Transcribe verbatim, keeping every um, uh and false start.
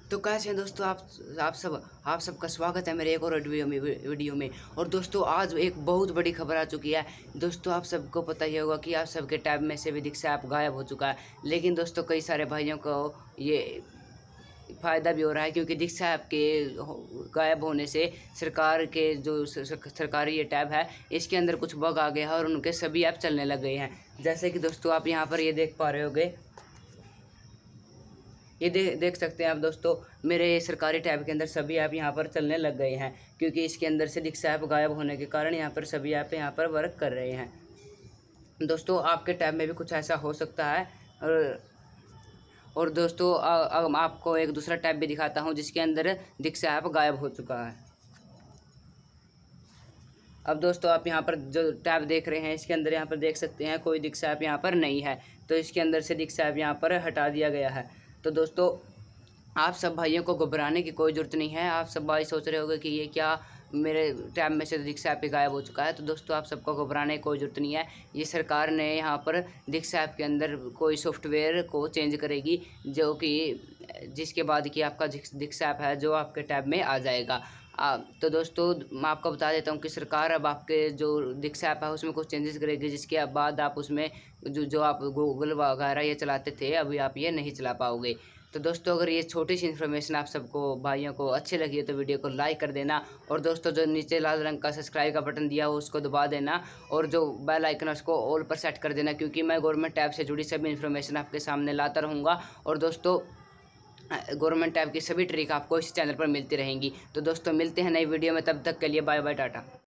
तो कैसे हैं दोस्तों आप आप सब आप सबका स्वागत है मेरे एक और वीडियो में वीडियो में और दोस्तों आज एक बहुत बड़ी खबर आ चुकी है। दोस्तों आप सबको पता ही होगा कि आप सबके टैब में से भी दीक्षा ऐप गायब हो चुका है। लेकिन दोस्तों कई सारे भाइयों को ये फ़ायदा भी हो रहा है, क्योंकि दीक्षा ऐप के गायब होने से सरकार के जो सरकारी ये टैब है इसके अंदर कुछ बग आ गया है और उनके सभी ऐप चलने लग गए हैं। जैसे कि दोस्तों आप यहाँ पर ये देख पा रहे होंगे, ये दे, देख सकते हैं आप दोस्तों, मेरे सरकारी टैब के अंदर सभी ऐप यहाँ पर चलने लग गए हैं, क्योंकि इसके अंदर से दीक्षा ऐप गायब होने के कारण यहाँ पर सभी ऐप यहाँ पर वर्क कर रहे हैं। दोस्तों आपके टैब में भी कुछ ऐसा हो सकता है। और और दोस्तों अब आपको एक दूसरा टैब भी दिखाता हूँ जिसके अंदर दीक्षा ऐप गायब हो चुका है। अब दोस्तों आप यहाँ पर जो टैब देख रहे हैं इसके अंदर यहाँ पर देख सकते हैं कोई दीक्षा ऐप यहाँ पर नहीं है, तो इसके अंदर से दीक्षा ऐप यहाँ पर हटा दिया गया है। तो दोस्तों आप सब भाइयों को घबराने की कोई ज़रूरत नहीं है। आप सब भाई सोच रहे होंगे कि ये क्या, मेरे टैब में से दीक्षा ऐप गायब हो चुका है। तो दोस्तों आप सबको घबराने की कोई ज़रूरत नहीं है। ये सरकार ने यहाँ पर दीक्षा ऐप के अंदर कोई सॉफ्टवेयर को चेंज करेगी, जो कि जिसके बाद कि आपका दीक्षा ऐप है जो आपके टैब में आ जाएगा। आ, तो दोस्तों मैं आपको बता देता हूँ कि सरकार अब आपके जो दीक्षा ऐप है उसमें कुछ चेंजेस करेगी, जिसके बाद आप उसमें जो जो आप गूगल वगैरह ये चलाते थे अभी आप ये नहीं चला पाओगे। तो दोस्तों अगर ये छोटी सी इन्फॉर्मेशन आप सबको भाइयों को अच्छी लगी है तो वीडियो को लाइक कर देना, और दोस्तों जो नीचे लाल रंग का सब्सक्राइब का बटन दिया हो उसको दबा देना, और जो बेल आइकन है उसको ऑल पर सेट कर देना, क्योंकि मैं गवर्नमेंट ऐप से जुड़ी सभी इन्फॉर्मेशन आपके सामने लाता रहूँगा। और दोस्तों गवर्नमेंट ऐप की सभी ट्रिक आपको इस चैनल पर मिलती रहेंगी। तो दोस्तों मिलते हैं नई वीडियो में, तब तक के लिए बाय बाय टाटा।